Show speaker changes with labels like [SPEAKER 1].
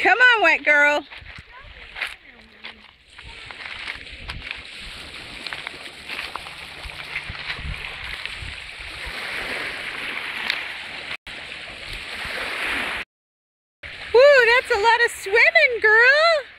[SPEAKER 1] Come on, wet girl. Woo, that's a lot of swimming, girl.